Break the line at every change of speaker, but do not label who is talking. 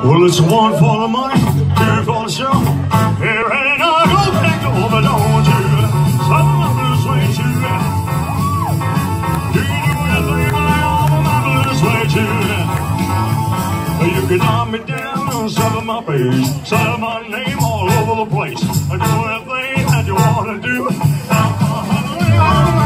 Well, it's one for the money, two for the show. Here ain't I go pick up, but don't you? Some blues way too. Do you do anything like my blues way too? You can knock me down, suck my face, sign my name all over the place. Do anything that you wanna do.